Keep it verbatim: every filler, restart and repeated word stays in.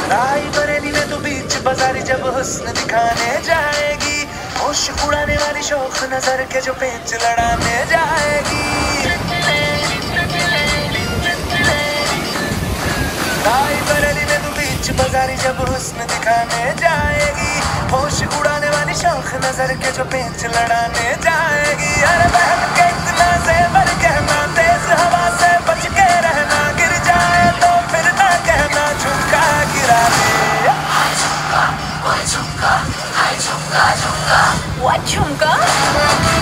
राई बरेली में तो बीच बाजारी जब हुस्न दिखाने जाएगी, होश उड़ाने वाली शौक नजर के जो पेच लड़ाने जाएगी। राई बरेली में तो बीच बाजारी जब हुस्न दिखाने जाएगी, होश उड़ाने वाली शौक नजर के जो पेच लड़ाने जाएगी। अरे बहन के इतना ज़ेवर कहना, तेज हवा से बच के रहना, गिर जाए तो फिर ना कहना झुमका गिरा दे। What झुमका? What झुमका?